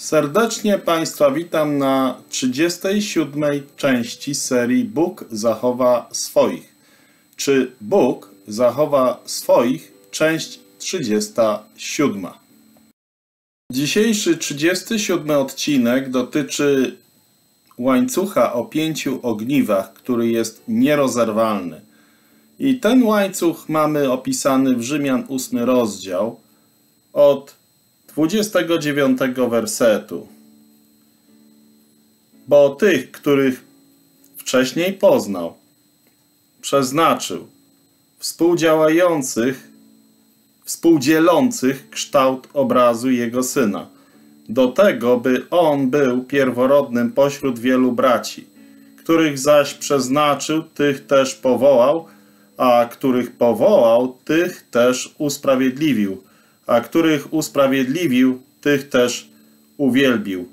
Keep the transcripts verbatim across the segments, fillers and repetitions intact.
Serdecznie Państwa witam na trzydziestej siódmej części serii Bóg zachowa swoich. Czy Bóg zachowa swoich? Część trzydziesta siódma. Dzisiejszy trzydziesty siódmy odcinek dotyczy łańcucha o pięciu ogniwach, który jest nierozerwalny. I ten łańcuch mamy opisany w Rzymian ósmy rozdział od dwudziestego dziewiątego wersetu. Bo tych, których wcześniej poznał, przeznaczył, współdziałających, współdzielących kształt obrazu Jego Syna, do tego, by On był pierworodnym pośród wielu braci, których zaś przeznaczył, tych też powołał, a których powołał, tych też usprawiedliwił, a których usprawiedliwił, tych też uwielbił.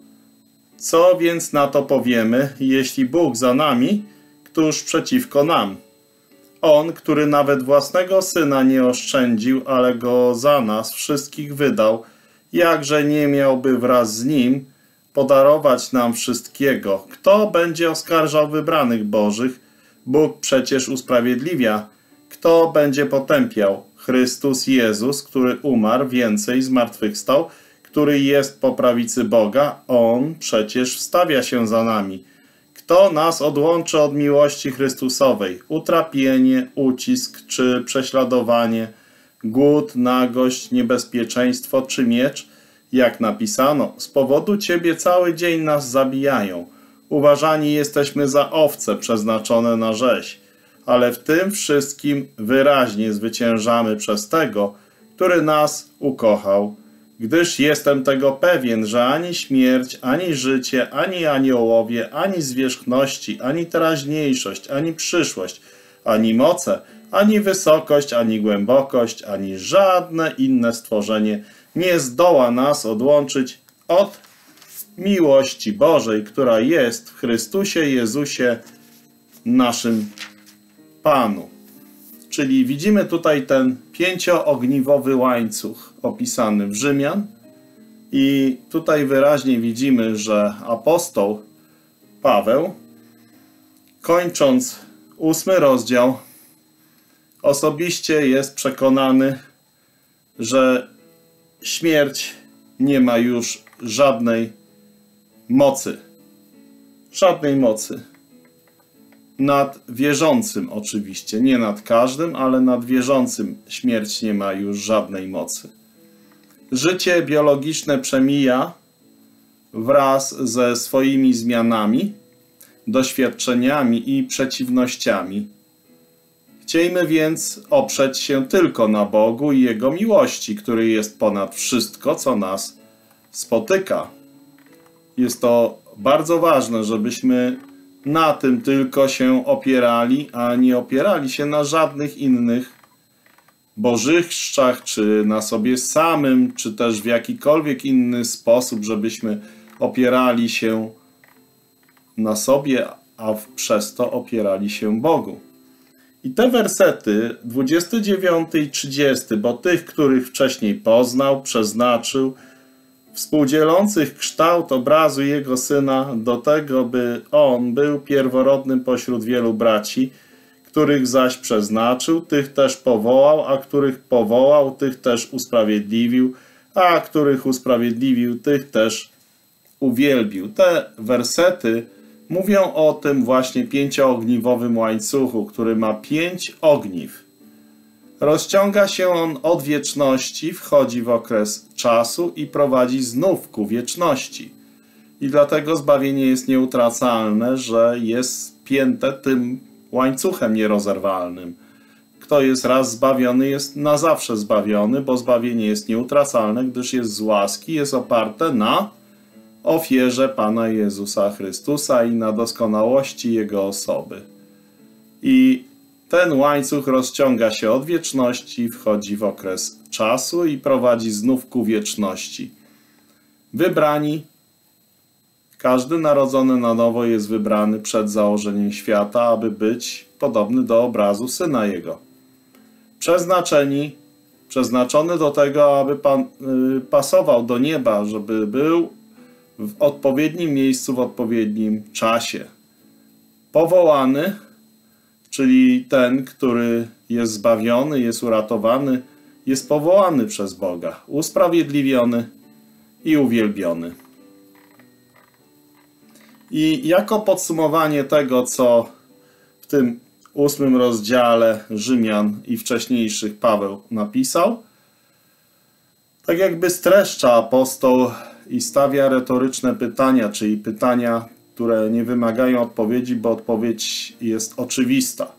Co więc na to powiemy, jeśli Bóg za nami, któż przeciwko nam? On, który nawet własnego Syna nie oszczędził, ale Go za nas wszystkich wydał, jakże nie miałby wraz z Nim podarować nam wszystkiego? Kto będzie oskarżał wybranych Bożych? Bóg przecież usprawiedliwia. Kto będzie potępiał? Chrystus Jezus, który umarł, więcej zmartwychwstał, który jest po prawicy Boga, On przecież wstawia się za nami. Kto nas odłączy od miłości Chrystusowej? Utrapienie, ucisk czy prześladowanie, głód, nagość, niebezpieczeństwo czy miecz? Jak napisano, z powodu Ciebie cały dzień nas zabijają. Uważani jesteśmy za owce przeznaczone na rzeź. Ale w tym wszystkim wyraźnie zwyciężamy przez Tego, który nas ukochał. Gdyż jestem tego pewien, że ani śmierć, ani życie, ani aniołowie, ani zwierzchności, ani teraźniejszość, ani przyszłość, ani moce, ani wysokość, ani głębokość, ani żadne inne stworzenie nie zdoła nas odłączyć od miłości Bożej, która jest w Chrystusie Jezusie, naszym Panu. Czyli widzimy tutaj ten pięcioogniwowy łańcuch opisany w Rzymian i tutaj wyraźnie widzimy, że apostoł Paweł, kończąc ósmy rozdział, osobiście jest przekonany, że śmierć nie ma już żadnej mocy. Żadnej mocy. Nad wierzącym oczywiście, nie nad każdym, ale nad wierzącym śmierć nie ma już żadnej mocy. Życie biologiczne przemija wraz ze swoimi zmianami, doświadczeniami i przeciwnościami. Chciejmy więc oprzeć się tylko na Bogu i Jego miłości, który jest ponad wszystko, co nas spotyka. Jest to bardzo ważne, żebyśmy na tym tylko się opierali, a nie opierali się na żadnych innych bożyszczach, czy na sobie samym, czy też w jakikolwiek inny sposób, żebyśmy opierali się na sobie, a przez to opierali się Bogu. I te wersety dwudziesty dziewiąty i trzydziesty, bo tych, których wcześniej poznał, przeznaczył, współdzielących kształt obrazu Jego Syna, do tego, by On był pierworodnym pośród wielu braci, których zaś przeznaczył, tych też powołał, a których powołał, tych też usprawiedliwił, a których usprawiedliwił, tych też uwielbił. Te wersety mówią o tym właśnie pięcioogniwowym łańcuchu, który ma pięć ogniw. Rozciąga się on od wieczności, wchodzi w okres czasu i prowadzi znów ku wieczności. I dlatego zbawienie jest nieutracalne, że jest spięte tym łańcuchem nierozerwalnym. Kto jest raz zbawiony, jest na zawsze zbawiony, bo zbawienie jest nieutracalne, gdyż jest z łaski, jest oparte na ofierze Pana Jezusa Chrystusa i na doskonałości Jego osoby. I ten łańcuch rozciąga się od wieczności, wchodzi w okres czasu i prowadzi znów ku wieczności. Wybrani, każdy narodzony na nowo jest wybrany przed założeniem świata, aby być podobny do obrazu Syna Jego. Przeznaczeni, przeznaczony do tego, aby pan, y, pasował do nieba, żeby był w odpowiednim miejscu, w odpowiednim czasie. Powołany, czyli ten, który jest zbawiony, jest uratowany, jest powołany przez Boga, usprawiedliwiony i uwielbiony. I jako podsumowanie tego, co w tym ósmym rozdziale Rzymian i wcześniejszych Paweł napisał, tak jakby streszcza apostoł i stawia retoryczne pytania, czyli pytania, które nie wymagają odpowiedzi, bo odpowiedź jest oczywista.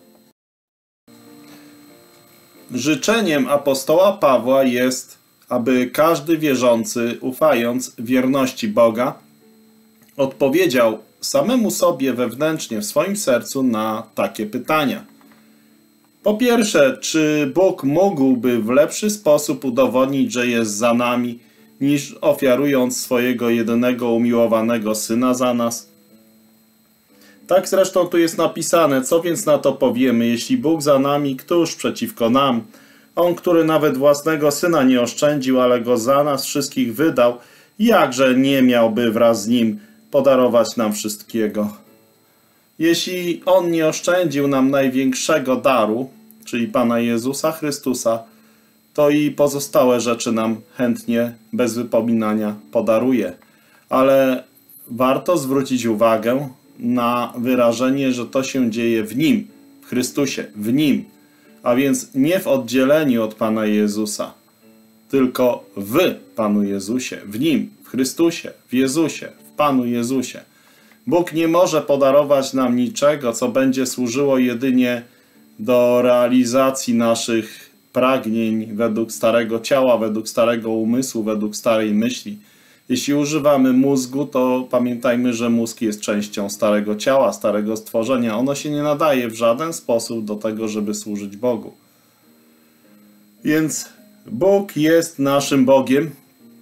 Życzeniem apostoła Pawła jest, aby każdy wierzący, ufając wierności Boga, odpowiedział samemu sobie wewnętrznie w swoim sercu na takie pytania. Po pierwsze, czy Bóg mógłby w lepszy sposób udowodnić, że jest za nami, niż ofiarując swojego jedynego umiłowanego Syna za nas? Tak zresztą tu jest napisane, co więc na to powiemy, jeśli Bóg za nami, któż przeciwko nam? On, który nawet własnego Syna nie oszczędził, ale Go za nas wszystkich wydał, jakże nie miałby wraz z Nim podarować nam wszystkiego? Jeśli On nie oszczędził nam największego daru, czyli Pana Jezusa Chrystusa, to i pozostałe rzeczy nam chętnie, bez wypominania podaruje. Ale warto zwrócić uwagę na wyrażenie, że to się dzieje w Nim, w Chrystusie, w Nim, a więc nie w oddzieleniu od Pana Jezusa, tylko w Panu Jezusie, w Nim, w Chrystusie, w Jezusie, w Panu Jezusie. Bóg nie może podarować nam niczego, co będzie służyło jedynie do realizacji naszych pragnień według starego ciała, według starego umysłu, według starej myśli. Jeśli używamy mózgu, to pamiętajmy, że mózg jest częścią starego ciała, starego stworzenia. Ono się nie nadaje w żaden sposób do tego, żeby służyć Bogu. Więc Bóg jest naszym Bogiem.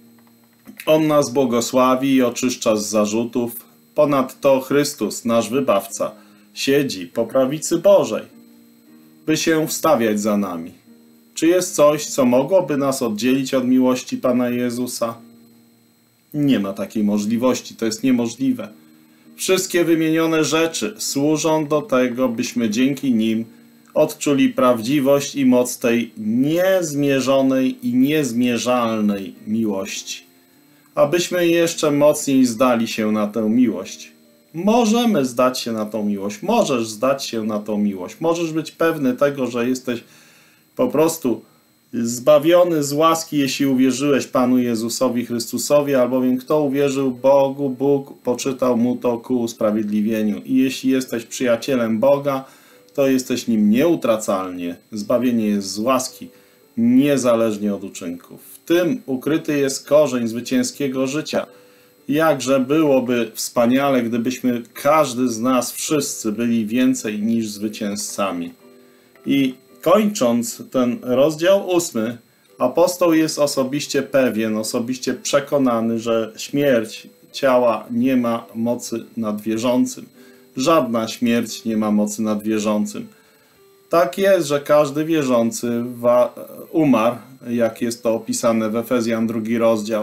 On nas błogosławi i oczyszcza z zarzutów. Ponadto Chrystus, nasz Wybawca, siedzi po prawicy Bożej, by się wstawiać za nami. Czy jest coś, co mogłoby nas oddzielić od miłości Pana Jezusa? Nie ma takiej możliwości, to jest niemożliwe. Wszystkie wymienione rzeczy służą do tego, byśmy dzięki nim odczuli prawdziwość i moc tej niezmierzonej i niezmierzalnej miłości. Abyśmy jeszcze mocniej zdali się na tę miłość. Możemy zdać się na tą miłość, możesz zdać się na tą miłość, możesz być pewny tego, że jesteś po prostu zbawiony z łaski, jeśli uwierzyłeś Panu Jezusowi Chrystusowi, albowiem kto uwierzył Bogu, Bóg poczytał mu to ku usprawiedliwieniu. I jeśli jesteś przyjacielem Boga, to jesteś nim nieutracalnie. Zbawienie jest z łaski, niezależnie od uczynków. W tym ukryty jest korzeń zwycięskiego życia. Jakże byłoby wspaniale, gdybyśmy każdy z nas, wszyscy byli więcej niż zwycięzcami. I kończąc ten rozdział ósmy, apostoł jest osobiście pewien, osobiście przekonany, że śmierć ciała nie ma mocy nad wierzącym. Żadna śmierć nie ma mocy nad wierzącym. Tak jest, że każdy wierzący umarł, jak jest to opisane w Efezjan drugi rozdział.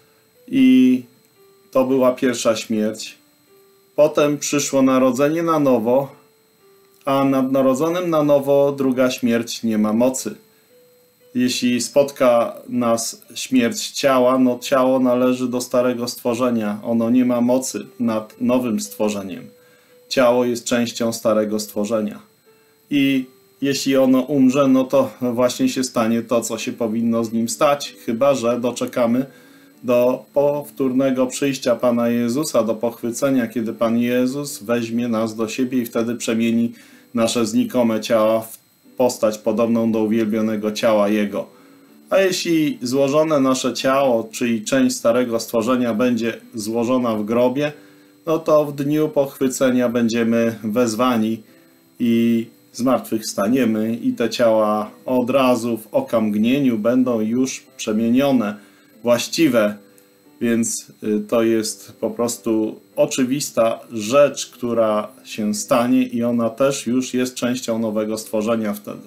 I to była pierwsza śmierć. Potem przyszło narodzenie na nowo, a nad narodzonym na nowo druga śmierć nie ma mocy. Jeśli spotka nas śmierć ciała, no ciało należy do starego stworzenia. Ono nie ma mocy nad nowym stworzeniem. Ciało jest częścią starego stworzenia. I jeśli ono umrze, no to właśnie się stanie to, co się powinno z nim stać, chyba że doczekamy do powtórnego przyjścia Pana Jezusa, do pochwycenia, kiedy Pan Jezus weźmie nas do siebie i wtedy przemieni nasze znikome ciała w postać podobną do uwielbionego ciała Jego. A jeśli złożone nasze ciało, czyli część starego stworzenia, będzie złożona w grobie, no to w dniu pochwycenia będziemy wezwani i zmartwychwstaniemy i te ciała od razu w okamgnieniu będą już przemienione, właściwe, więc to jest po prostu oczywista rzecz, która się stanie i ona też już jest częścią nowego stworzenia wtedy.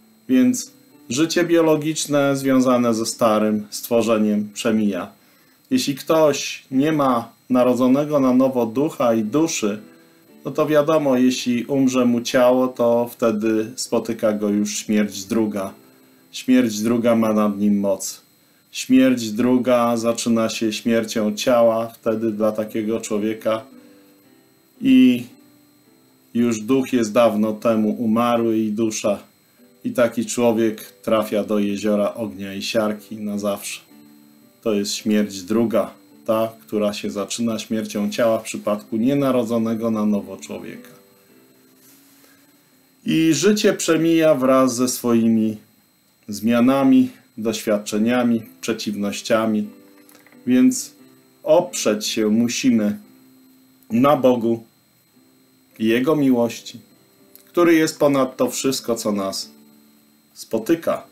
Więc życie biologiczne związane ze starym stworzeniem przemija. Jeśli ktoś nie ma narodzonego na nowo ducha i duszy, no to wiadomo, jeśli umrze mu ciało, to wtedy spotyka go już śmierć druga. Śmierć druga ma nad nim moc. Śmierć druga zaczyna się śmiercią ciała wtedy dla takiego człowieka i już duch jest dawno temu umarły i dusza. I taki człowiek trafia do jeziora ognia i siarki na zawsze. To jest śmierć druga, ta, która się zaczyna śmiercią ciała w przypadku nienarodzonego na nowo człowieka. I życie przemija wraz ze swoimi zmianami, doświadczeniami, przeciwnościami, więc oprzeć się musimy na Bogu i Jego miłości, który jest ponad to wszystko, co nas spotyka.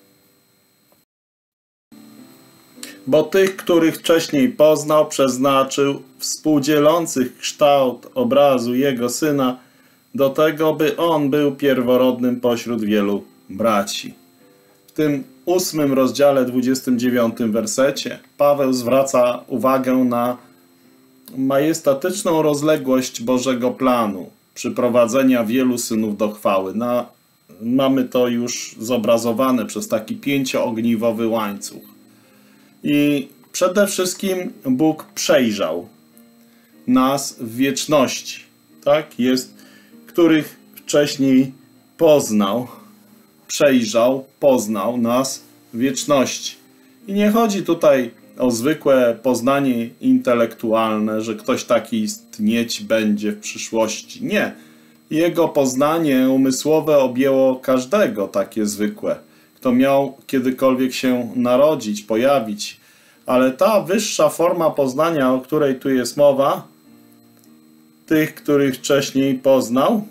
Bo tych, których wcześniej poznał, przeznaczył, współdzielących kształt obrazu Jego Syna, do tego, by On był pierworodnym pośród wielu braci. W tym ósmym rozdziale, dwudziestym dziewiątym wersecie, Paweł zwraca uwagę na majestatyczną rozległość Bożego planu przyprowadzenia wielu synów do chwały. Na, mamy to już zobrazowane przez taki pięcioogniwowy łańcuch. I przede wszystkim Bóg przejrzał nas w wieczności, tak? Jest, których wcześniej poznał, przejrzał, poznał nas w wieczności. I nie chodzi tutaj o zwykłe poznanie intelektualne, że ktoś taki istnieć będzie w przyszłości. Nie. Jego poznanie umysłowe objęło każdego takie zwykłe, kto miał kiedykolwiek się narodzić, pojawić. Ale ta wyższa forma poznania, o której tu jest mowa, tych, których wcześniej poznał,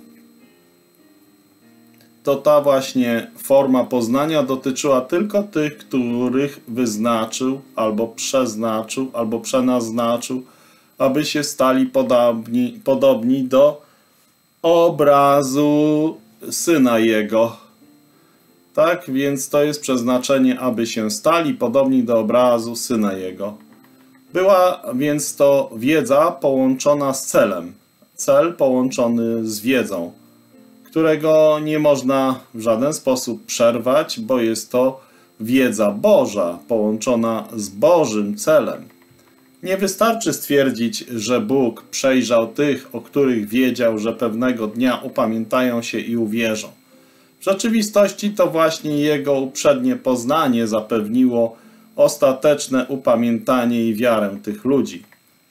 to ta właśnie forma poznania dotyczyła tylko tych, których wyznaczył, albo przeznaczył, albo przenaznaczył, aby się stali podobni, podobni do obrazu Syna Jego. Tak, więc to jest przeznaczenie, aby się stali podobni do obrazu Syna Jego. Była więc to wiedza połączona z celem. Cel połączony z wiedzą, którego nie można w żaden sposób przerwać, bo jest to wiedza Boża, połączona z Bożym celem. Nie wystarczy stwierdzić, że Bóg przejrzał tych, o których wiedział, że pewnego dnia upamiętają się i uwierzą. W rzeczywistości to właśnie Jego uprzednie poznanie zapewniło ostateczne upamiętanie i wiarę tych ludzi.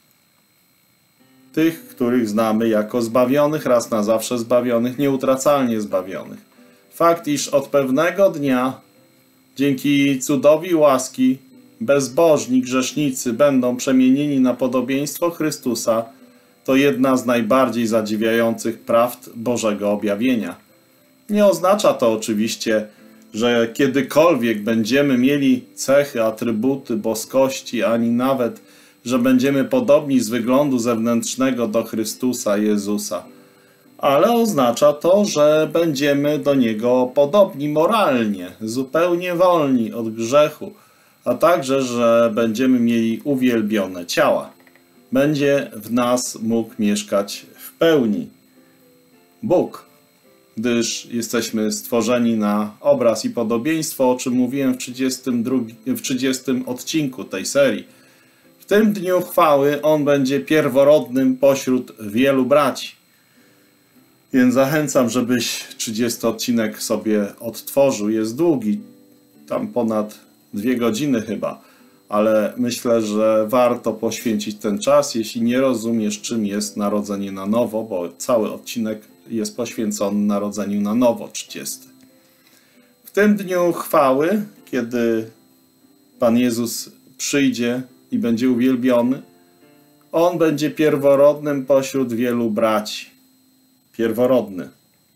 Tych, których znamy jako zbawionych, raz na zawsze zbawionych, nieutracalnie zbawionych. Fakt, iż od pewnego dnia, dzięki cudowi łaski, bezbożni grzesznicy będą przemienieni na podobieństwo Chrystusa, to jedna z najbardziej zadziwiających prawd Bożego objawienia. Nie oznacza to oczywiście, że kiedykolwiek będziemy mieli cechy, atrybuty boskości, ani nawet, że będziemy podobni z wyglądu zewnętrznego do Chrystusa Jezusa. Ale oznacza to, że będziemy do Niego podobni moralnie, zupełnie wolni od grzechu, a także, że będziemy mieli uwielbione ciała. Będzie w nas mógł mieszkać w pełni Bóg, gdyż jesteśmy stworzeni na obraz i podobieństwo, o czym mówiłem w trzydziestym drugim, w trzydziestym odcinku tej serii. W tym dniu chwały On będzie pierworodnym pośród wielu braci. Więc zachęcam, żebyś trzydziesty odcinek sobie odtworzył. Jest długi, tam ponad dwie godziny chyba, ale myślę, że warto poświęcić ten czas, jeśli nie rozumiesz, czym jest narodzenie na nowo, bo cały odcinek jest poświęcony narodzeniu na nowo, trzydziesty. W tym dniu chwały, kiedy Pan Jezus przyjdzie i będzie uwielbiony, On będzie pierworodnym pośród wielu braci. Pierworodny.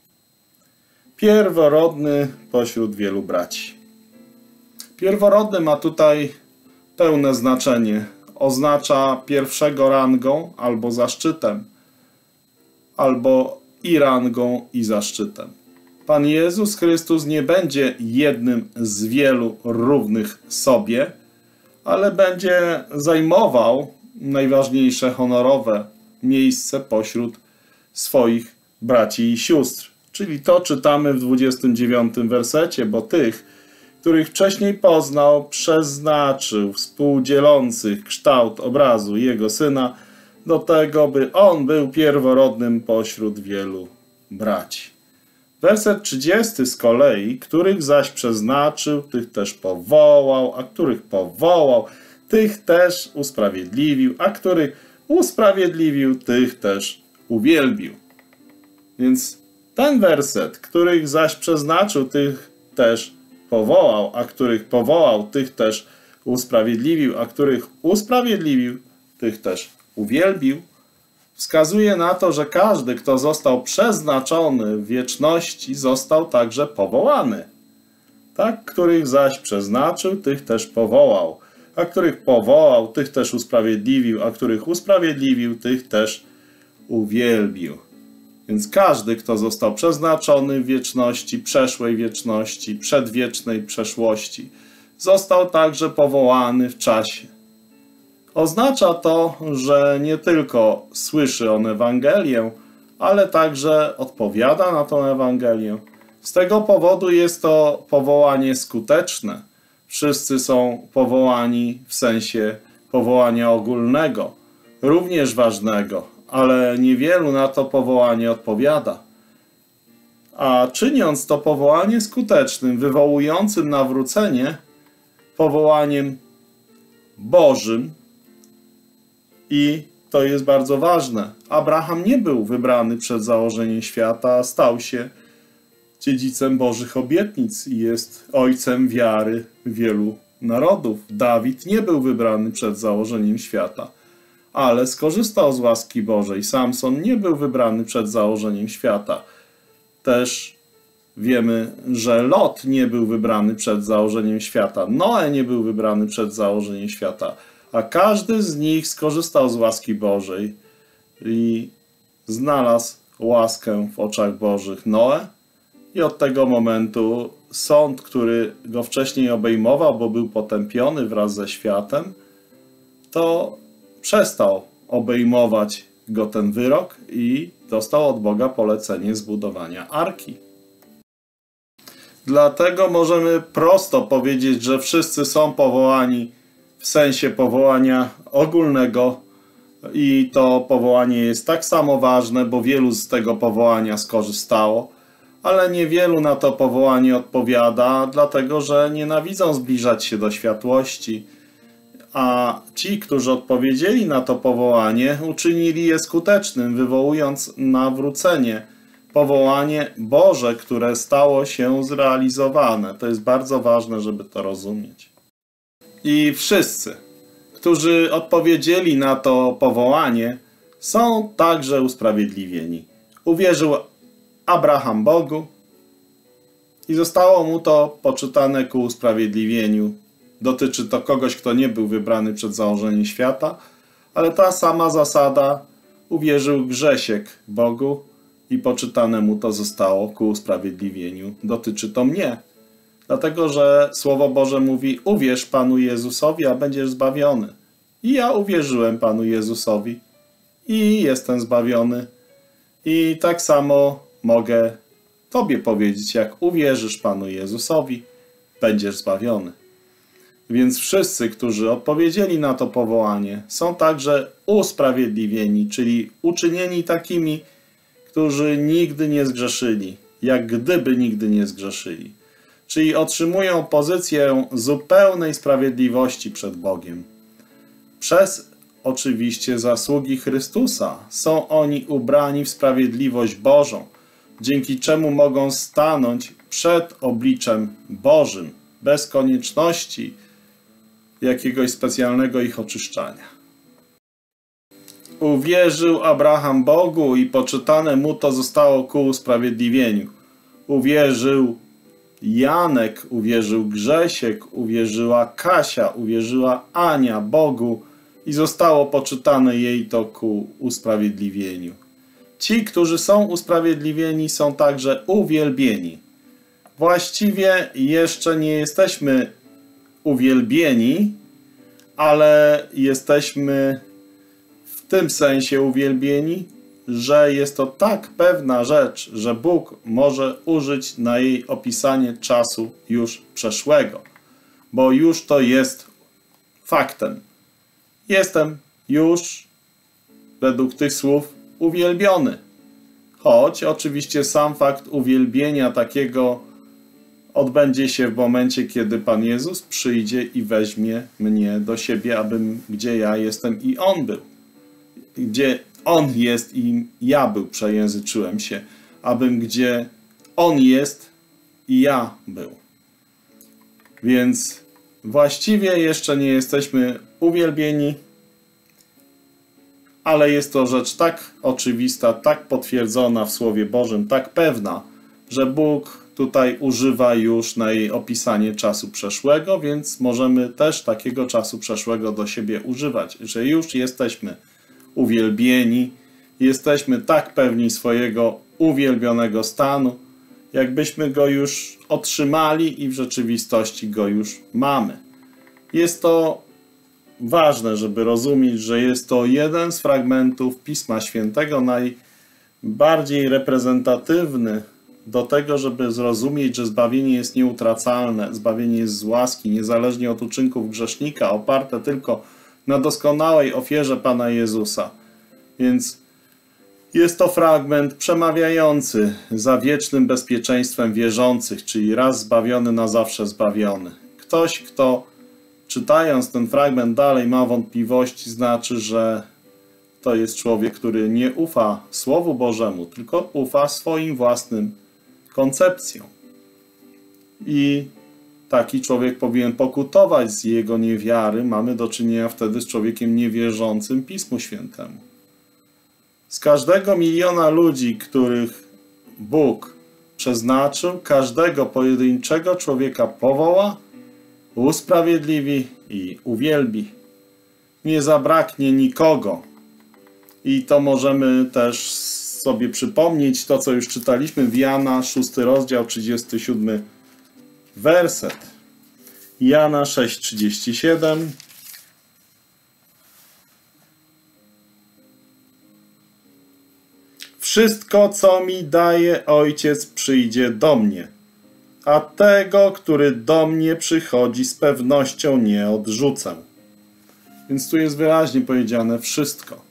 Pierworodny pośród wielu braci. Pierworodny ma tutaj pełne znaczenie. Oznacza pierwszego rangą albo zaszczytem, albo i rangą i zaszczytem. Pan Jezus Chrystus nie będzie jednym z wielu równych sobie, ale będzie zajmował najważniejsze honorowe miejsce pośród swoich braci i sióstr. Czyli to czytamy w dwudziestym dziewiątym wersecie, bo tych, których wcześniej poznał, przeznaczył współdzielących kształt obrazu Jego Syna, do tego, by On był pierworodnym pośród wielu braci. Werset trzydziesty z kolei, których zaś przeznaczył, tych też powołał, a których powołał, tych też usprawiedliwił, a których usprawiedliwił, tych też uwielbił. Więc ten werset, których zaś przeznaczył, tych też powołał, a których powołał, tych też usprawiedliwił, a których usprawiedliwił, tych też uwielbił, wskazuje na to, że każdy, kto został przeznaczony w wieczności, został także powołany. Tak, których zaś przeznaczył, tych też powołał, a których powołał, tych też usprawiedliwił, a których usprawiedliwił, tych też uwielbił. Więc każdy, kto został przeznaczony w wieczności, przeszłej wieczności, przedwiecznej przeszłości, został także powołany w czasie. Oznacza to, że nie tylko słyszy on Ewangelię, ale także odpowiada na tą Ewangelię. Z tego powodu jest to powołanie skuteczne. Wszyscy są powołani w sensie powołania ogólnego, również ważnego, ale niewielu na to powołanie odpowiada. A czyniąc to powołanie skutecznym, wywołującym nawrócenie, powołaniem Bożym, i to jest bardzo ważne, Abraham nie był wybrany przed założeniem świata, a stał się dziedzicem Bożych obietnic i jest ojcem wiary wielu narodów. Dawid nie był wybrany przed założeniem świata, ale skorzystał z łaski Bożej. Samson nie był wybrany przed założeniem świata. Też wiemy, że Lot nie był wybrany przed założeniem świata. Noe nie był wybrany przed założeniem świata. A każdy z nich skorzystał z łaski Bożej i znalazł łaskę w oczach Bożych. Noe i od tego momentu sąd, który go wcześniej obejmował, bo był potępiony wraz ze światem, to przestał obejmować go ten wyrok i dostał od Boga polecenie zbudowania arki. Dlatego możemy prosto powiedzieć, że wszyscy są powołani w sensie powołania ogólnego i to powołanie jest tak samo ważne, bo wielu z tego powołania skorzystało, ale niewielu na to powołanie odpowiada, dlatego że nienawidzą zbliżać się do światłości, a ci, którzy odpowiedzieli na to powołanie, uczynili je skutecznym, wywołując nawrócenie, powołanie Boże, które stało się zrealizowane. To jest bardzo ważne, żeby to rozumieć. I wszyscy, którzy odpowiedzieli na to powołanie, są także usprawiedliwieni. Uwierzył Abraham Bogu i zostało mu to poczytane ku usprawiedliwieniu. Dotyczy to kogoś, kto nie był wybrany przed założeniem świata, ale ta sama zasada: uwierzył Grzesiek Bogu i poczytane mu to zostało ku usprawiedliwieniu. Dotyczy to mnie. Dlatego, że Słowo Boże mówi: uwierz Panu Jezusowi, a będziesz zbawiony. I ja uwierzyłem Panu Jezusowi i jestem zbawiony. I tak samo mogę Tobie powiedzieć: jak uwierzysz Panu Jezusowi, będziesz zbawiony. Więc wszyscy, którzy odpowiedzieli na to powołanie, są także usprawiedliwieni, czyli uczynieni takimi, którzy nigdy nie zgrzeszyli, jak gdyby nigdy nie zgrzeszyli. Czyli otrzymują pozycję zupełnej sprawiedliwości przed Bogiem. Przez oczywiście zasługi Chrystusa są oni ubrani w sprawiedliwość Bożą, dzięki czemu mogą stanąć przed obliczem Bożym, bez konieczności jakiegoś specjalnego ich oczyszczania. Uwierzył Abraham Bogu i poczytane mu to zostało ku usprawiedliwieniu. Uwierzył Janek, uwierzył Grzesiek, uwierzyła Kasia, uwierzyła Ania Bogu i zostało poczytane jej to ku usprawiedliwieniu. Ci, którzy są usprawiedliwieni, są także uwielbieni. Właściwie jeszcze nie jesteśmy uwielbieni, ale jesteśmy w tym sensie uwielbieni, że jest to tak pewna rzecz, że Bóg może użyć na jej opisanie czasu już przeszłego, bo już to jest faktem. Jestem już według tych słów uwielbiony. Choć oczywiście sam fakt uwielbienia takiego odbędzie się w momencie, kiedy Pan Jezus przyjdzie i weźmie mnie do siebie, abym gdzie ja jestem i On był. Gdzie On jest i ja był, przejęzyczyłem się, abym gdzie On jest i ja był. Więc właściwie jeszcze nie jesteśmy uwielbieni, ale jest to rzecz tak oczywista, tak potwierdzona w Słowie Bożym, tak pewna, że Bóg tutaj używa już na jej opisanie czasu przeszłego, więc możemy też takiego czasu przeszłego do siebie używać, że już jesteśmy uwielbieni, jesteśmy tak pewni swojego uwielbionego stanu, jakbyśmy go już otrzymali i w rzeczywistości go już mamy. Jest to ważne, żeby rozumieć, że jest to jeden z fragmentów Pisma Świętego, najbardziej reprezentatywny do tego, żeby zrozumieć, że zbawienie jest nieutracalne, zbawienie jest z łaski, niezależnie od uczynków grzesznika, oparte tylko na doskonałej ofierze Pana Jezusa. Więc jest to fragment przemawiający za wiecznym bezpieczeństwem wierzących, czyli raz zbawiony, na zawsze zbawiony. Ktoś, kto czytając ten fragment dalej ma wątpliwości, znaczy, że to jest człowiek, który nie ufa Słowu Bożemu, tylko ufa swoim własnym koncepcjom. I taki człowiek powinien pokutować z jego niewiary. Mamy do czynienia wtedy z człowiekiem niewierzącym Pismu Świętemu. Z każdego miliona ludzi, których Bóg przeznaczył, każdego pojedynczego człowieka powoła, usprawiedliwi i uwielbi. Nie zabraknie nikogo. I to możemy też sobie przypomnieć to, co już czytaliśmy w Jana, szósty rozdział, trzydziesty siódmy werset. Jana sześć, trzydzieści siedem. Wszystko, co mi daje Ojciec, przyjdzie do mnie, a tego, który do mnie przychodzi, z pewnością nie odrzucę. Więc tu jest wyraźnie powiedziane wszystko.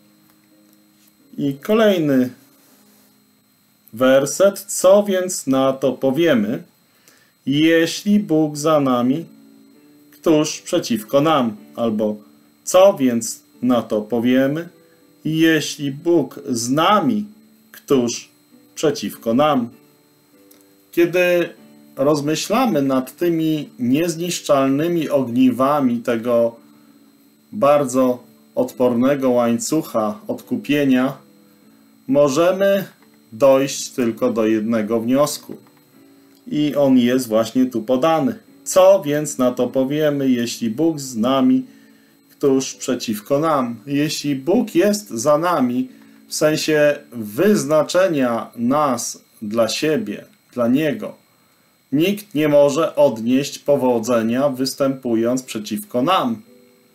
I kolejny werset. Co więc na to powiemy? Jeśli Bóg za nami, któż przeciwko nam? Albo co więc na to powiemy? Jeśli Bóg z nami, któż przeciwko nam? Kiedy rozmyślamy nad tymi niezniszczalnymi ogniwami tego bardzo odpornego łańcucha odkupienia, możemy dojść tylko do jednego wniosku. I on jest właśnie tu podany. Co więc na to powiemy, jeśli Bóg z nami, któż przeciwko nam? Jeśli Bóg jest za nami, w sensie wyznaczenia nas dla siebie, dla Niego, nikt nie może odnieść powodzenia, występując przeciwko nam.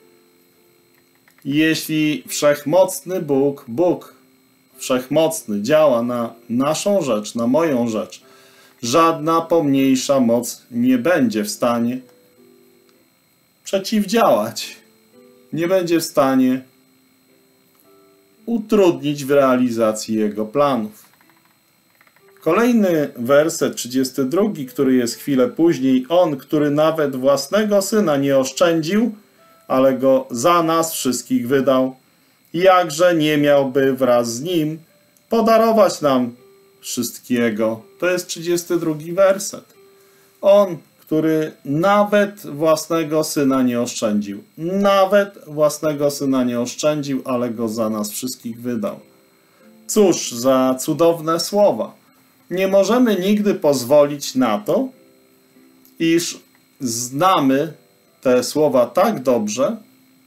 Jeśli wszechmocny Bóg, Bóg wszechmocny działa na naszą rzecz, na moją rzecz, żadna pomniejsza moc nie będzie w stanie przeciwdziałać. Nie będzie w stanie utrudnić w realizacji Jego planów. Kolejny werset, trzydziesty drugi, który jest chwilę później. On, który nawet własnego Syna nie oszczędził, ale Go za nas wszystkich wydał, jakże nie miałby wraz z Nim podarować nam wszystkiego. To jest trzydziesty drugi werset. On, który nawet własnego Syna nie oszczędził. Nawet własnego Syna nie oszczędził, ale Go za nas wszystkich wydał. Cóż za cudowne słowa. Nie możemy nigdy pozwolić na to, iż znamy te słowa tak dobrze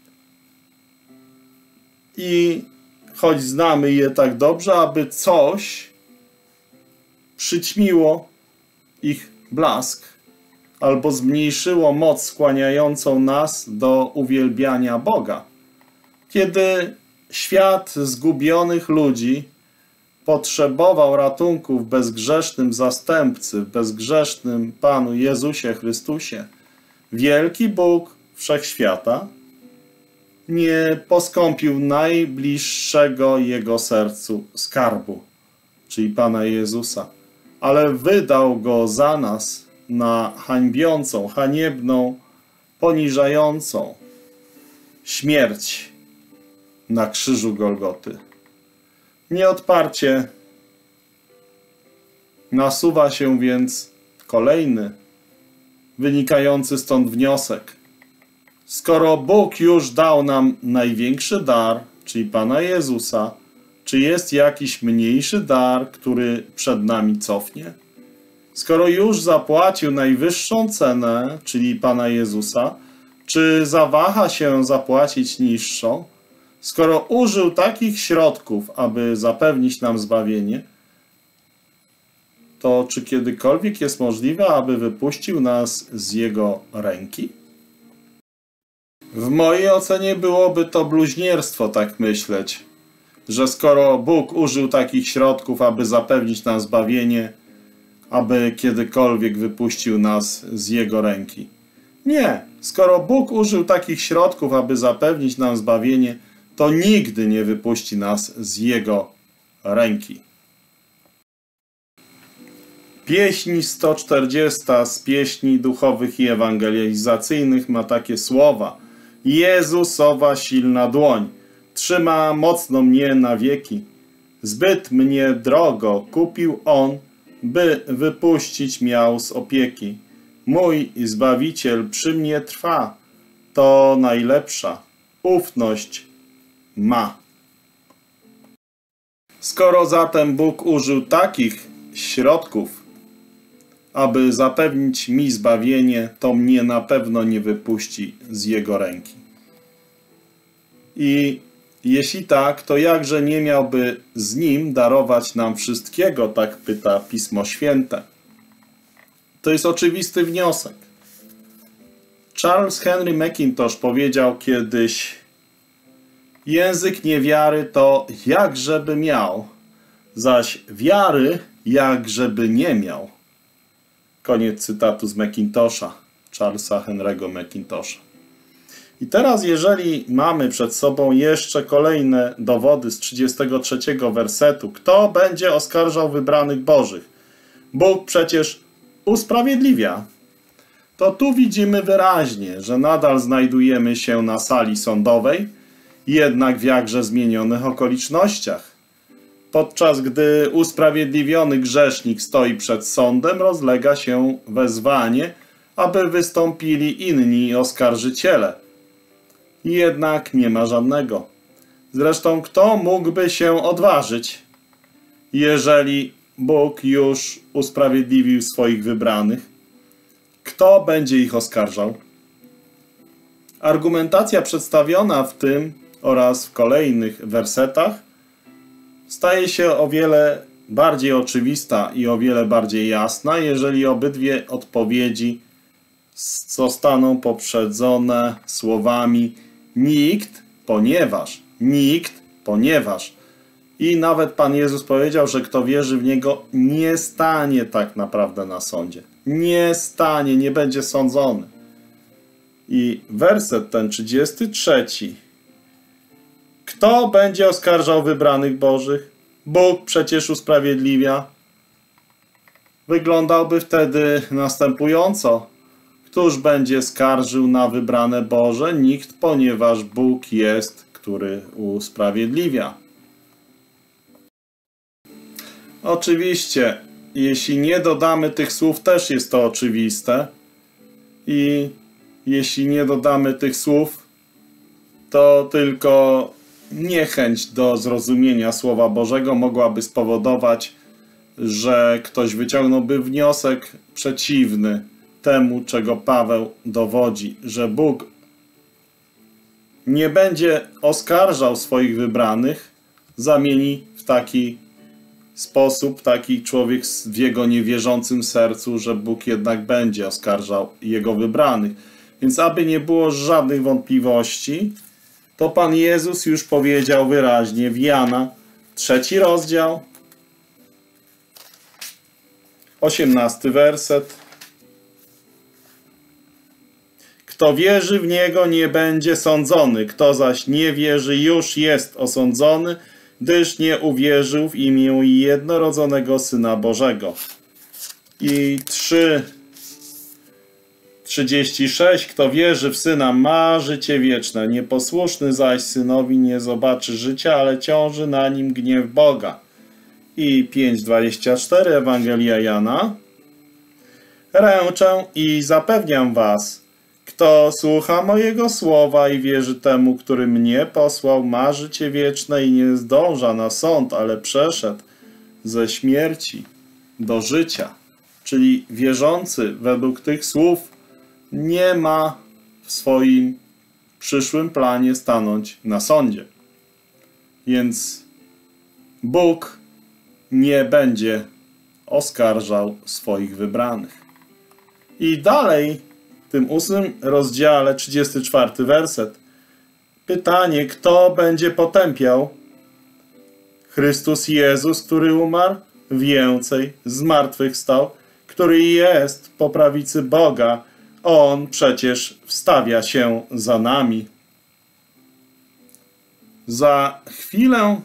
i choć znamy je tak dobrze, aby coś przyćmiło ich blask, albo zmniejszyło moc skłaniającą nas do uwielbiania Boga. Kiedy świat zgubionych ludzi potrzebował ratunku w bezgrzesznym zastępcy, w bezgrzesznym Panu Jezusie Chrystusie, wielki Bóg Wszechświata nie poskąpił najbliższego Jego sercu skarbu, czyli Pana Jezusa, ale wydał Go za nas na hańbiącą, haniebną, poniżającą śmierć na krzyżu Golgoty. Nieodparcie nasuwa się więc kolejny, wynikający stąd wniosek. Skoro Bóg już dał nam największy dar, czyli Pana Jezusa, czy jest jakiś mniejszy dar, który przed nami cofnie? Skoro już zapłacił najwyższą cenę, czyli Pana Jezusa, czy zawaha się zapłacić niższą? Skoro użył takich środków, aby zapewnić nam zbawienie, to czy kiedykolwiek jest możliwe, aby wypuścił nas z Jego ręki? W mojej ocenie byłoby to bluźnierstwo tak myśleć, że skoro Bóg użył takich środków, aby zapewnić nam zbawienie, aby kiedykolwiek wypuścił nas z Jego ręki. Nie, skoro Bóg użył takich środków, aby zapewnić nam zbawienie, to nigdy nie wypuści nas z Jego ręki. Pieśń sto czterdziesta z pieśni duchowych i ewangelizacyjnych ma takie słowa. Jezusowa silna dłoń trzyma mocno mnie na wieki. Zbyt mnie drogo kupił On, by wypuścić miał z opieki. Mój Zbawiciel przy mnie trwa, to najlepsza ufność ma. Skoro zatem Bóg użył takich środków, aby zapewnić mi zbawienie, to mnie na pewno nie wypuści z Jego ręki. I jeśli tak, to jakże nie miałby z Nim darować nam wszystkiego, tak pyta Pismo Święte. To jest oczywisty wniosek. Charles Henry Mackintosh powiedział kiedyś: język niewiary to jakżeby miał, zaś wiary jakżeby nie miał. Koniec cytatu z Mackintosha, Charlesa Henry'ego Mackintosha. I teraz, jeżeli mamy przed sobą jeszcze kolejne dowody z trzydziestego trzeciego wersetu, kto będzie oskarżał wybranych Bożych? Bóg przecież usprawiedliwia. To tu widzimy wyraźnie, że nadal znajdujemy się na sali sądowej, jednak w jakże zmienionych okolicznościach. Podczas gdy usprawiedliwiony grzesznik stoi przed sądem, rozlega się wezwanie, aby wystąpili inni oskarżyciele. Jednak nie ma żadnego. Zresztą kto mógłby się odważyć, jeżeli Bóg już usprawiedliwił swoich wybranych? Kto będzie ich oskarżał? Argumentacja przedstawiona w tym oraz w kolejnych wersetach staje się o wiele bardziej oczywista i o wiele bardziej jasna, jeżeli obydwie odpowiedzi zostaną poprzedzone słowami nikt, ponieważ, nikt, ponieważ. I nawet Pan Jezus powiedział, że kto wierzy w Niego, nie stanie tak naprawdę na sądzie. Nie stanie, nie będzie sądzony. I werset ten trzydziesty trzeci. Kto będzie oskarżał wybranych Bożych? Bóg przecież usprawiedliwia. Wyglądałby wtedy następująco. Któż będzie skarżył na wybrane Boże? Nikt, ponieważ Bóg jest, który usprawiedliwia. Oczywiście, jeśli nie dodamy tych słów, też jest to oczywiste. I jeśli nie dodamy tych słów, to tylko niechęć do zrozumienia Słowa Bożego mogłaby spowodować, że ktoś wyciągnąłby wniosek przeciwny temu, czego Paweł dowodzi, że Bóg nie będzie oskarżał swoich wybranych, zamieni w taki sposób taki człowiek w jego niewierzącym sercu, że Bóg jednak będzie oskarżał jego wybranych. Więc aby nie było żadnych wątpliwości, to Pan Jezus już powiedział wyraźnie w Jana, trzeci rozdział, osiemnasty werset. Kto wierzy w Niego, nie będzie sądzony, kto zaś nie wierzy, już jest osądzony, gdyż nie uwierzył w imię jednorodzonego Syna Bożego. I trzy trzydzieści sześć. Kto wierzy w Syna, ma życie wieczne. Nieposłuszny zaś Synowi nie zobaczy życia, ale ciąży na nim gniew Boga. I pięć dwadzieścia cztery. Ewangelia Jana. Ręczę i zapewniam was, kto słucha mojego słowa i wierzy temu, który mnie posłał, ma życie wieczne i nie zdąża na sąd, ale przeszedł ze śmierci do życia. Czyli wierzący według tych słów nie ma w swoim przyszłym planie stanąć na sądzie. Więc Bóg nie będzie oskarżał swoich wybranych. I dalej w tym ósmym rozdziale, trzydziesty czwarty werset. Pytanie, kto będzie potępiał? Chrystus Jezus, który umarł? Więcej, zmartwychwstał, który jest po prawicy Boga. On przecież wstawia się za nami. Za chwilę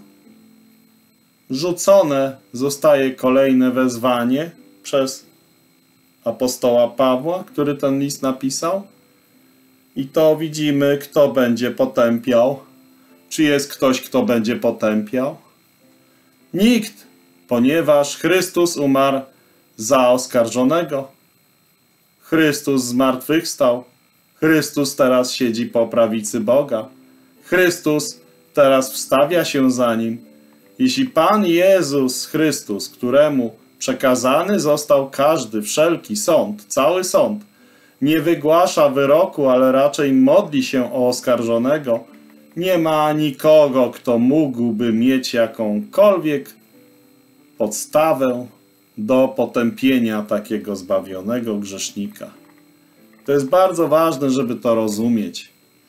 rzucone zostaje kolejne wezwanie przez apostoła Pawła, który ten list napisał. I to widzimy, kto będzie potępiał. Czy jest ktoś, kto będzie potępiał? Nikt, ponieważ Chrystus umarł za oskarżonego. Chrystus zmartwychwstał. Chrystus teraz siedzi po prawicy Boga. Chrystus teraz wstawia się za nim. Jeśli Pan Jezus Chrystus, któremu przekazany został każdy, wszelki sąd, cały sąd, nie wygłasza wyroku, ale raczej modli się o oskarżonego, nie ma nikogo, kto mógłby mieć jakąkolwiek podstawę do potępienia takiego zbawionego grzesznika. To jest bardzo ważne, żeby to rozumieć.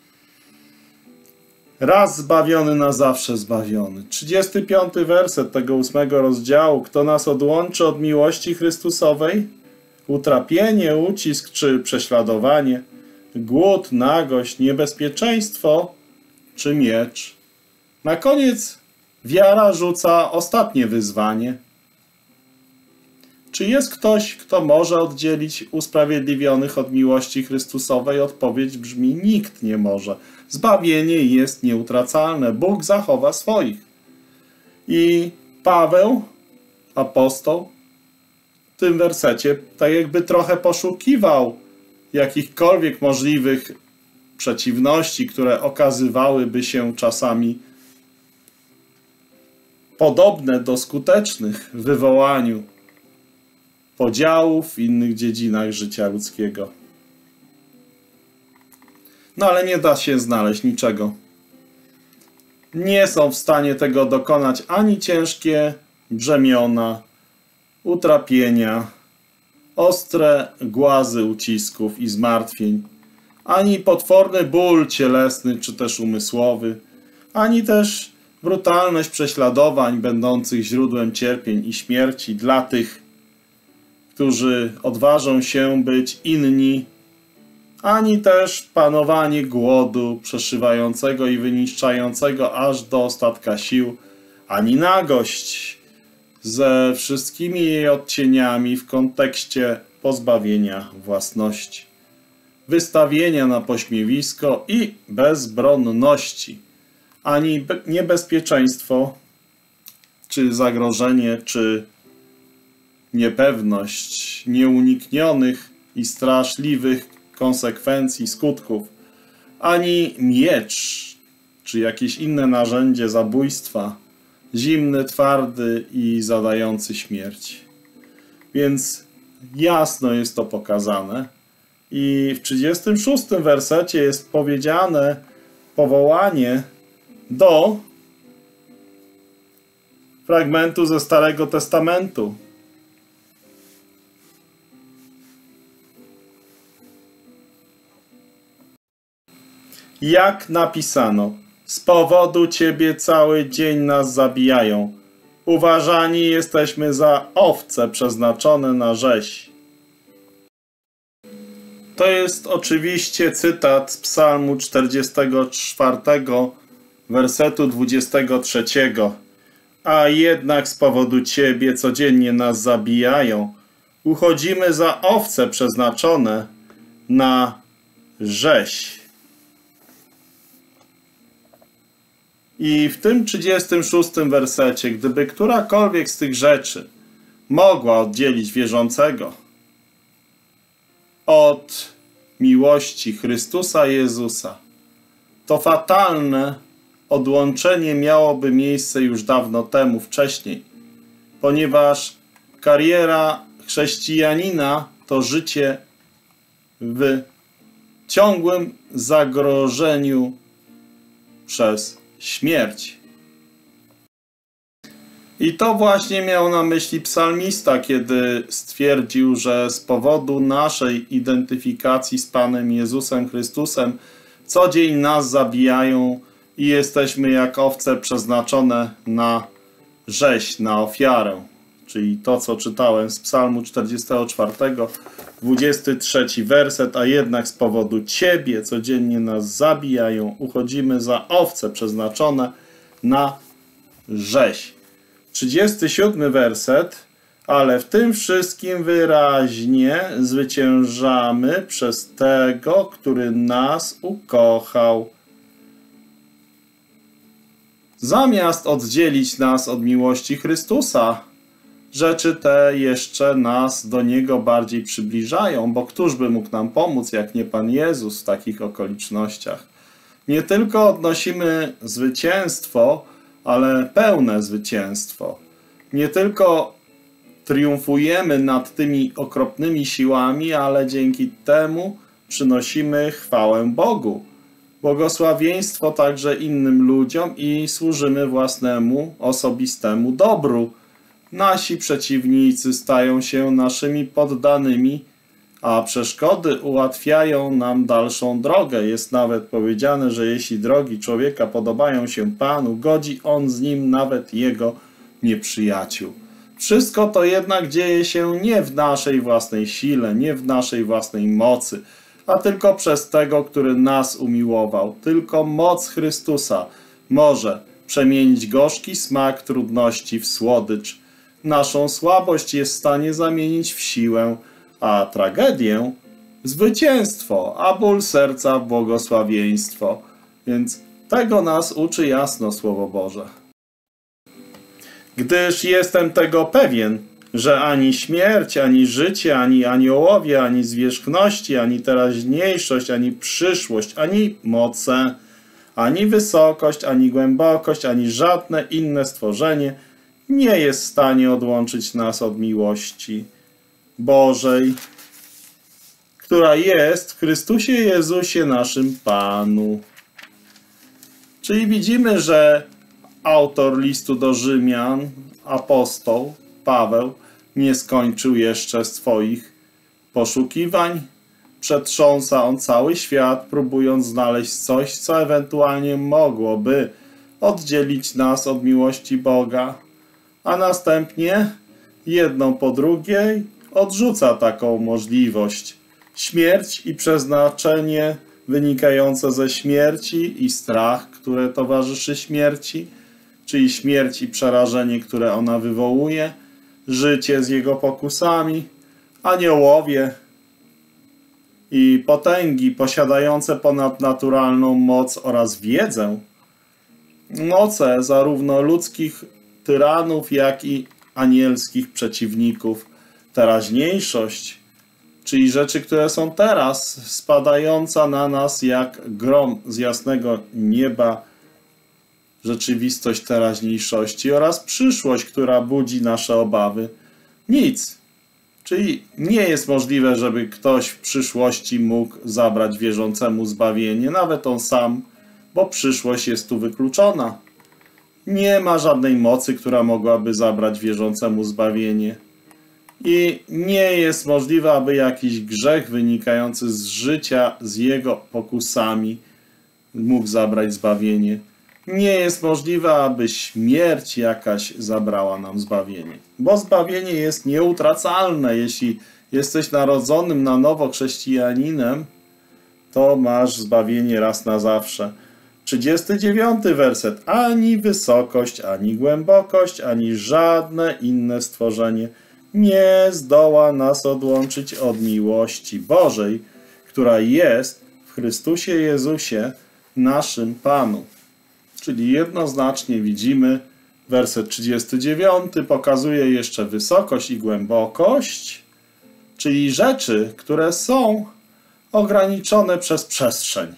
Raz zbawiony, na zawsze zbawiony. trzydziesty piąty werset tego ósmego rozdziału. Kto nas odłączy od miłości Chrystusowej? Utrapienie, ucisk czy prześladowanie, głód, nagość, niebezpieczeństwo czy miecz. Na koniec wiara rzuca ostatnie wyzwanie. Czy jest ktoś, kto może oddzielić usprawiedliwionych od miłości Chrystusowej? Odpowiedź brzmi: nikt nie może. Zbawienie jest nieutracalne. Bóg zachowa swoich. I Paweł, apostoł, w tym wersecie tak jakby trochę poszukiwał jakichkolwiek możliwych przeciwności, które okazywałyby się czasami podobne do skutecznych w wywołaniu podziałów w innych dziedzinach życia ludzkiego. No ale nie da się znaleźć niczego. Nie są w stanie tego dokonać ani ciężkie brzemiona, utrapienia, ostre głazy ucisków i zmartwień, ani potworny ból cielesny czy też umysłowy, ani też brutalność prześladowań będących źródłem cierpień i śmierci dla tych, którzy odważą się być inni, ani też panowanie głodu przeszywającego i wyniszczającego aż do ostatka sił, ani nagość ze wszystkimi jej odcieniami w kontekście pozbawienia własności, wystawienia na pośmiewisko i bezbronności, ani niebezpieczeństwo, czy zagrożenie, czy niepewność nieuniknionych i straszliwych konsekwencji, skutków, ani miecz, czy jakieś inne narzędzie zabójstwa, zimny, twardy i zadający śmierć. Więc jasno jest to pokazane. I w trzydziestym szóstym wersecie jest powiedziane powołanie do fragmentu ze Starego Testamentu. Jak napisano: z powodu Ciebie cały dzień nas zabijają. Uważani jesteśmy za owce przeznaczone na rzeź. To jest oczywiście cytat z Psalmu czterdziestego czwartego, wersetu dwudziestego trzeciego. A jednak z powodu Ciebie codziennie nas zabijają. Uchodzimy za owce przeznaczone na rzeź. I w tym trzydziestym szóstym wersecie, gdyby którakolwiek z tych rzeczy mogła oddzielić wierzącego od miłości Chrystusa Jezusa, to fatalne odłączenie miałoby miejsce już dawno temu, wcześniej, ponieważ kariera chrześcijanina to życie w ciągłym zagrożeniu przez śmierć. I to właśnie miał na myśli psalmista, kiedy stwierdził, że z powodu naszej identyfikacji z Panem Jezusem Chrystusem co dzień nas zabijają i jesteśmy jak owce przeznaczone na rzeź, na ofiarę. Czyli to, co czytałem z Psalmu czterdziestego czwartego, dwudziesty trzeci werset, a jednak z powodu Ciebie codziennie nas zabijają, uchodzimy za owce przeznaczone na rzeź. trzydziesty siódmy werset, ale w tym wszystkim wyraźnie zwyciężamy przez Tego, który nas ukochał. Zamiast oddzielić nas od miłości Chrystusa, rzeczy te jeszcze nas do Niego bardziej przybliżają, bo któż by mógł nam pomóc, jak nie Pan Jezus w takich okolicznościach? Nie tylko odnosimy zwycięstwo, ale pełne zwycięstwo. Nie tylko triumfujemy nad tymi okropnymi siłami, ale dzięki temu przynosimy chwałę Bogu, błogosławieństwo także innym ludziom i służymy własnemu, osobistemu dobru. Nasi przeciwnicy stają się naszymi poddanymi, a przeszkody ułatwiają nam dalszą drogę. Jest nawet powiedziane, że jeśli drogi człowieka podobają się Panu, godzi On z nim nawet jego nieprzyjaciół. Wszystko to jednak dzieje się nie w naszej własnej sile, nie w naszej własnej mocy, a tylko przez Tego, który nas umiłował. Tylko moc Chrystusa może przemienić gorzki smak trudności w słodycz. Naszą słabość jest w stanie zamienić w siłę, a tragedię w zwycięstwo, a ból serca w błogosławieństwo. Więc tego nas uczy jasno Słowo Boże. Gdyż jestem tego pewien, że ani śmierć, ani życie, ani aniołowie, ani zwierzchności, ani teraźniejszość, ani przyszłość, ani moce, ani wysokość, ani głębokość, ani żadne inne stworzenie nie jest w stanie odłączyć nas od miłości Bożej, która jest w Chrystusie Jezusie naszym Panu. Czyli widzimy, że autor listu do Rzymian, apostoł Paweł, nie skończył jeszcze swoich poszukiwań. Przetrząsa on cały świat, próbując znaleźć coś, co ewentualnie mogłoby oddzielić nas od miłości Boga, a następnie jedną po drugiej odrzuca taką możliwość. Śmierć i przeznaczenie wynikające ze śmierci i strach, które towarzyszy śmierci, czyli śmierć i przerażenie, które ona wywołuje, życie z jego pokusami, aniołowie i potęgi posiadające ponadnaturalną moc oraz wiedzę, moce zarówno ludzkich tyranów, jak i anielskich przeciwników, teraźniejszość, czyli rzeczy, które są teraz, spadająca na nas jak grom z jasnego nieba, rzeczywistość teraźniejszości oraz przyszłość, która budzi nasze obawy. Nic. Czyli nie jest możliwe, żeby ktoś w przyszłości mógł zabrać wierzącemu zbawienie, nawet on sam, bo przyszłość jest tu wykluczona. Nie ma żadnej mocy, która mogłaby zabrać wierzącemu zbawienie. I nie jest możliwe, aby jakiś grzech wynikający z życia, z jego pokusami mógł zabrać zbawienie. Nie jest możliwe, aby śmierć jakaś zabrała nam zbawienie. Bo zbawienie jest nieutracalne. Jeśli jesteś narodzonym na nowo chrześcijaninem, to masz zbawienie raz na zawsze. trzydziesty dziewiąty werset. Ani wysokość, ani głębokość, ani żadne inne stworzenie nie zdoła nas odłączyć od miłości Bożej, która jest w Chrystusie Jezusie, naszym Panu. Czyli jednoznacznie widzimy, werset trzydziesty dziewiąty pokazuje jeszcze wysokość i głębokość, czyli rzeczy, które są ograniczone przez przestrzeń.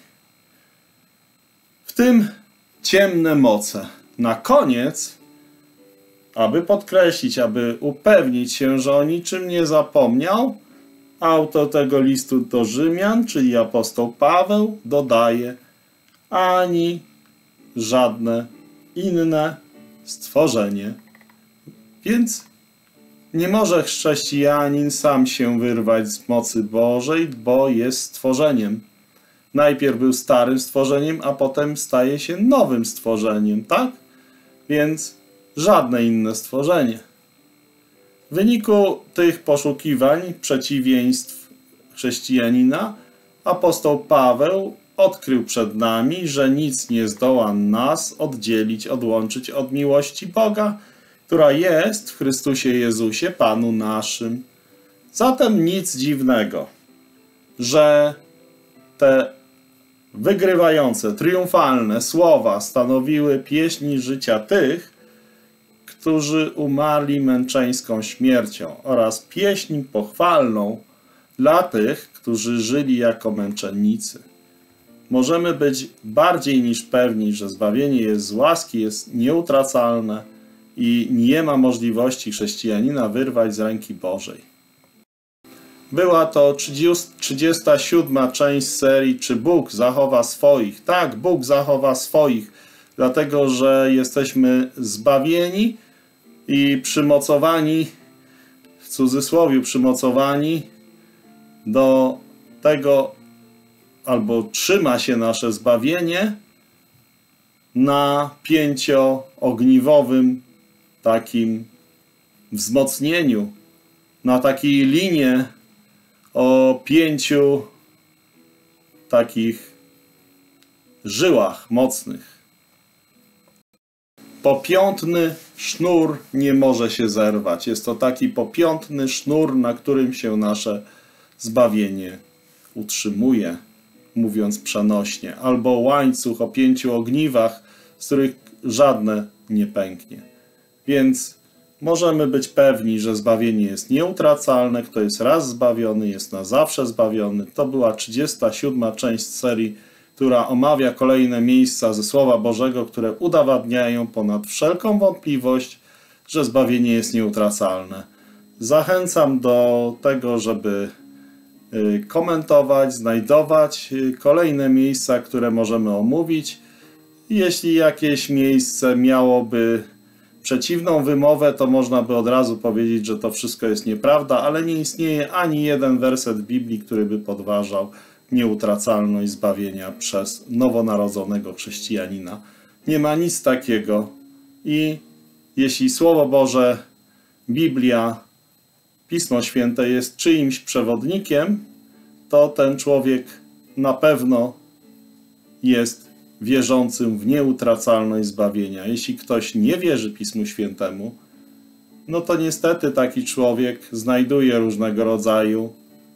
W tym ciemne moce. Na koniec, aby podkreślić, aby upewnić się, że o niczym nie zapomniał, autor tego listu do Rzymian, czyli apostoł Paweł, dodaje: ani żadne inne stworzenie. Więc nie może chrześcijanin sam się wyrwać z mocy Bożej, bo jest stworzeniem. Najpierw był starym stworzeniem, a potem staje się nowym stworzeniem, tak? Więc żadne inne stworzenie. W wyniku tych poszukiwań przeciwieństw chrześcijanina, apostoł Paweł odkrył przed nami, że nic nie zdoła nas oddzielić, odłączyć od miłości Boga, która jest w Chrystusie Jezusie, Panu naszym. Zatem nic dziwnego, że te wygrywające, triumfalne słowa stanowiły pieśni życia tych, którzy umarli męczeńską śmiercią, oraz pieśń pochwalną dla tych, którzy żyli jako męczennicy. Możemy być bardziej niż pewni, że zbawienie jest z łaski, jest nieutracalne i nie ma możliwości chrześcijanina wyrwać z ręki Bożej. Była to trzydziesta siódma część serii Czy Bóg zachowa swoich? Tak, Bóg zachowa swoich, dlatego że jesteśmy zbawieni i przymocowani, w cudzysłowie przymocowani do tego, albo trzyma się nasze zbawienie na pięcioogniwowym takim wzmocnieniu, na takiej linie o pięciu takich żyłach mocnych. Popiątny sznur nie może się zerwać. Jest to taki popiątny sznur, na którym się nasze zbawienie utrzymuje, mówiąc przenośnie, albo łańcuch o pięciu ogniwach, z których żadne nie pęknie. Więc możemy być pewni, że zbawienie jest nieutracalne. Kto jest raz zbawiony, jest na zawsze zbawiony. To była trzydziesta siódma część serii, która omawia kolejne miejsca ze Słowa Bożego, które udowadniają ponad wszelką wątpliwość, że zbawienie jest nieutracalne. Zachęcam do tego, żeby komentować, znajdować kolejne miejsca, które możemy omówić. Jeśli jakieś miejsce miałoby przeciwną wymowę, to można by od razu powiedzieć, że to wszystko jest nieprawda, ale nie istnieje ani jeden werset Biblii, który by podważał nieutracalność zbawienia przez nowonarodzonego chrześcijanina. Nie ma nic takiego. I jeśli Słowo Boże, Biblia, Pismo Święte jest czyimś przewodnikiem, to ten człowiek na pewno jest wierzącym w nieutracalność zbawienia. Jeśli ktoś nie wierzy Pismu Świętemu, no to niestety taki człowiek znajduje różnego rodzaju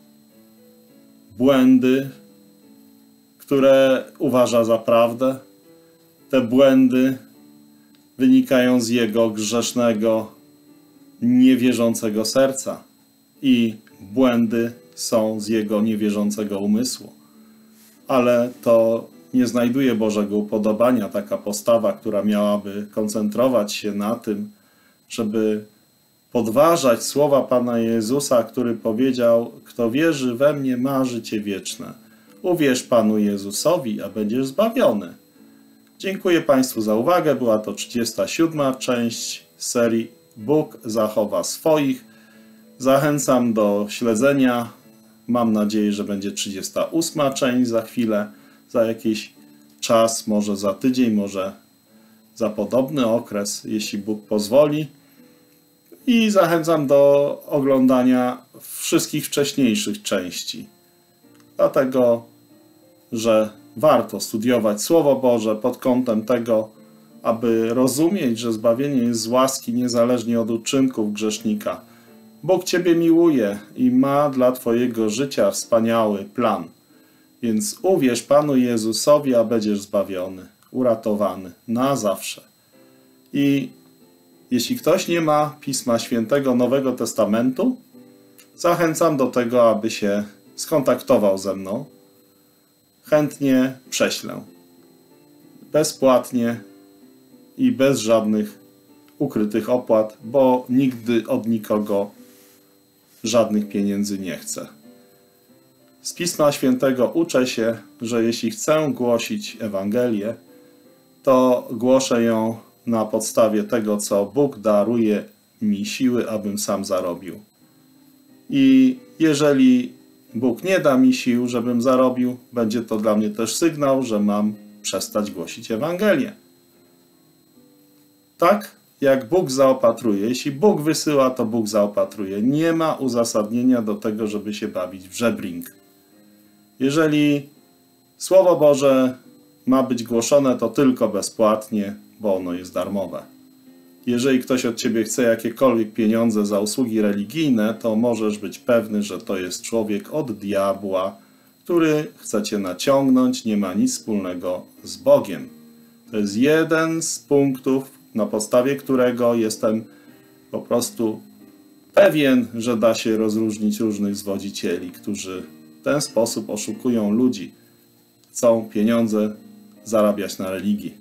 błędy, które uważa za prawdę. Te błędy wynikają z jego grzesznego, niewierzącego serca i błędy są z jego niewierzącego umysłu. Ale to nie znajduje Bożego upodobania taka postawa, która miałaby koncentrować się na tym, żeby podważać słowa Pana Jezusa, który powiedział: kto wierzy we mnie, ma życie wieczne. Uwierz Panu Jezusowi, a będziesz zbawiony. Dziękuję Państwu za uwagę. Była to trzydziesta siódma część serii Bóg zachowa swoich. Zachęcam do śledzenia. Mam nadzieję, że będzie trzydziesta ósma część za chwilę, za jakiś czas, może za tydzień, może za podobny okres, jeśli Bóg pozwoli. I zachęcam do oglądania wszystkich wcześniejszych części. Dlatego, że warto studiować Słowo Boże pod kątem tego, aby rozumieć, że zbawienie jest z łaski niezależnie od uczynków grzesznika. Bóg Ciebie miłuje i ma dla Twojego życia wspaniały plan. Więc uwierz Panu Jezusowi, a będziesz zbawiony, uratowany na zawsze. I jeśli ktoś nie ma Pisma Świętego Nowego Testamentu, zachęcam do tego, aby się skontaktował ze mną. Chętnie prześlę. Bezpłatnie i bez żadnych ukrytych opłat, bo nigdy od nikogo żadnych pieniędzy nie chcę. Z Pisma Świętego uczę się, że jeśli chcę głosić Ewangelię, to głoszę ją na podstawie tego, co Bóg daruje mi siły, abym sam zarobił. I jeżeli Bóg nie da mi sił, żebym zarobił, będzie to dla mnie też sygnał, że mam przestać głosić Ewangelię. Tak jak Bóg zaopatruje. Jeśli Bóg wysyła, to Bóg zaopatruje. Nie ma uzasadnienia do tego, żeby się bawić w żebring. Jeżeli Słowo Boże ma być głoszone, to tylko bezpłatnie, bo ono jest darmowe. Jeżeli ktoś od Ciebie chce jakiekolwiek pieniądze za usługi religijne, to możesz być pewny, że to jest człowiek od diabła, który chce Cię naciągnąć, nie ma nic wspólnego z Bogiem. To jest jeden z punktów, na podstawie którego jestem po prostu pewien, że da się rozróżnić różnych zwodzicieli, którzy w ten sposób oszukują ludzi. Chcą pieniądze zarabiać na religii.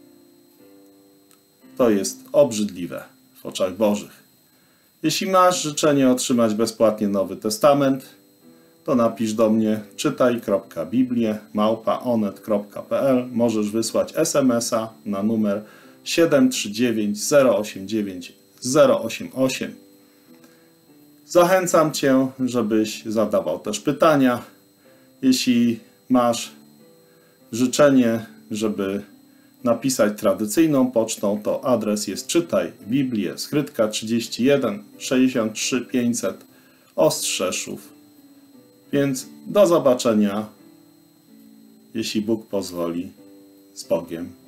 To jest obrzydliwe w oczach Bożych. Jeśli masz życzenie otrzymać bezpłatnie Nowy Testament, to napisz do mnie czytaj kropka biblię małpa onet kropka p l. Możesz wysłać es em es a na numer siedem trzy dziewięć zero osiem dziewięć zero osiem osiem. Zachęcam Cię, żebyś zadawał też pytania. Jeśli masz życzenie, żeby napisać tradycyjną pocztą, to adres jest Czytaj Biblię, skrytka trzydzieści jeden sześćdziesiąt trzy pięćset, Ostrzeszów. Więc do zobaczenia, jeśli Bóg pozwoli, z Bogiem.